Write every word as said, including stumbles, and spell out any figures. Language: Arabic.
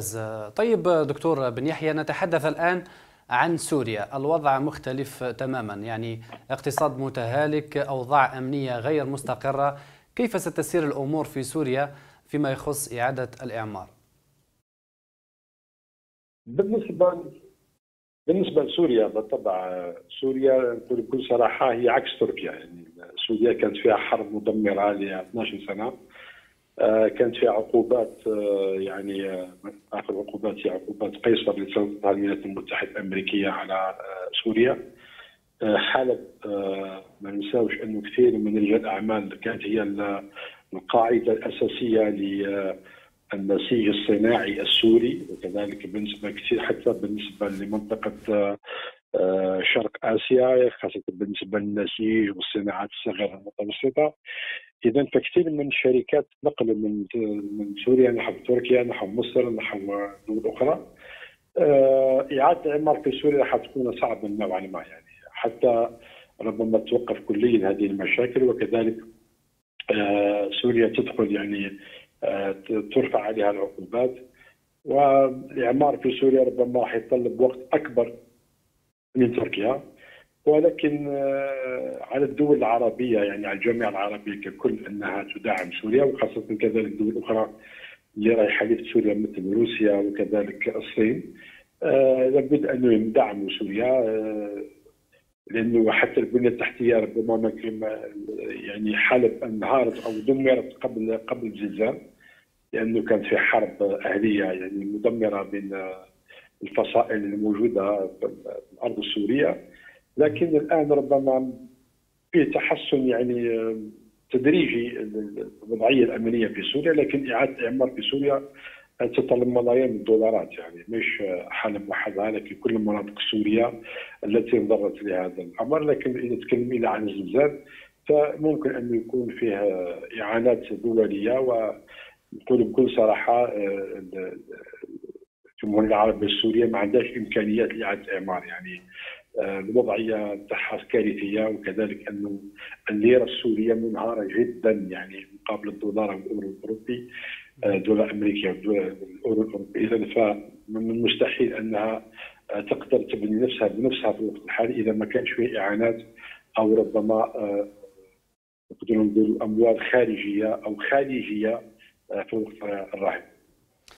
طيب دكتور بن يحيى، نتحدث الآن عن سوريا. الوضع مختلف تماما، يعني اقتصاد متهالك، أوضاع أمنية غير مستقرة. كيف ستسير الأمور في سوريا فيما يخص إعادة الإعمار؟ بالنسبة بالنسبة لسوريا بالطبع، سوريا نقول بكل صراحة هي عكس تركيا. يعني سوريا كانت فيها حرب مدمرة ل اثنتي عشرة سنة، كانت فيها عقوبات، يعني آخر عقوبات هي عقوبات قيصر اللي سلطتها الولايات المتحدة الأمريكية على سوريا. حالة ما ننساوش أنه كثير من رجال الأعمال كانت هي القاعدة الأساسية للنسيج الصناعي السوري، وكذلك بالنسبة كثير حتى بالنسبة لمنطقة شرق آسيا، خاصة بالنسبة للنسيج والصناعات الصغيرة والمتوسطة. إذا فكثير من شركات نقل من من سوريا نحو تركيا نحو مصر نحو دول أخرى. إعادة الإعمار في سوريا راح تكون صعبة نوعا ما، يعني حتى ربما توقف كليا هذه المشاكل، وكذلك سوريا تدخل يعني ترفع عليها العقوبات، والإعمار في سوريا ربما راح يتطلب وقت أكبر من تركيا. ولكن على الدول العربية، يعني على الجامعة العربية ككل، أنها تدعم سوريا، وخاصة كذلك دول أخرى اللي راهي حليف سوريا مثل روسيا وكذلك الصين. لابد أن يدعموا سوريا، لأنه حتى البنية التحتية ربما ما يعني حلب انهارت أو دمرت قبل قبل الزلزال، لأنه كانت في حرب أهلية يعني مدمرة بين الفصائل الموجودة في الأرض السورية. لكن الآن ربما في تحسن يعني تدريجي الوضعية الأمنية في سوريا، لكن إعادة الإعمار في سوريا تتطلب ملايين الدولارات، يعني مش حلب وحدها لكن كل المناطق السورية التي انضرت لهذا الأمر. لكن إذا تكلمنا عن الزلزال فممكن أن يكون فيها إعانات دولية، ونقول بكل صراحة الجمهورية العربية السورية ما عندهاش إمكانيات لإعادة الإعمار، يعني الوضعية تاعها كارثية، وكذلك أنه الليرة السورية منهارة جدا يعني مقابل الدولار والأورو الأوروبي، الدولار الأمريكي والأورو الأوروبي. إذا فمن المستحيل أنها تقدر تبني نفسها بنفسها في الوقت الحالي إذا ما كانش فيه إعانات، أو ربما نقدروا نقولوا أموال خارجية أو خارجية في الوقت الراهن.